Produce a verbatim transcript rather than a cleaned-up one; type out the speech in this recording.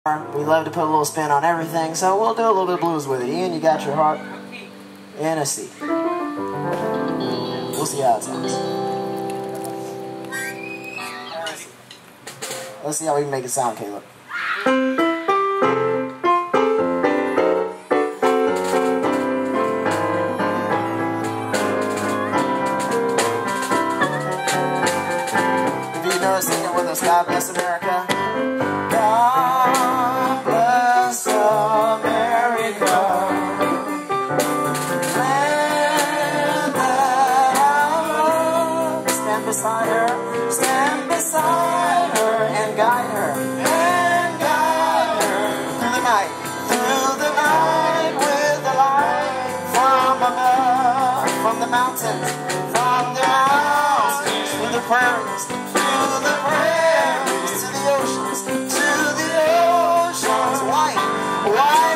We love to put a little spin on everything, so we'll do a little bit of blues with it. Ian, you got your heart in a C. We'll see how it sounds. Let's see how we can make it sound, Caleb. If you know, sing it with us. God bless America. God bless America, land that I love. Stand beside her, stand beside her, and guide her, and guide her through the night, through the night with the light from above, from the mountains, from the mountains, through the prairies, through the prairies, to the oceans, to the oceans, white, white.